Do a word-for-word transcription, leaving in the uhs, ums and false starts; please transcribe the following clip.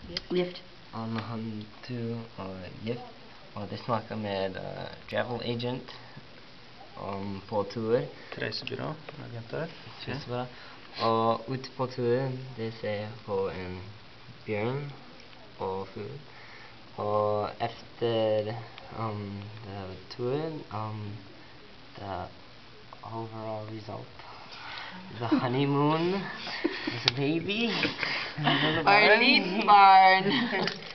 Gift. Han han du og gift, og det snakker med uh, travel agent um, på tur. Reisebyrå, agenter. Reisebyrå. Og ute på turen, det ser på en bjørn og fugl. Og efter um, the turen, um, the overall result, the honeymoon, was a baby. Our lead barn.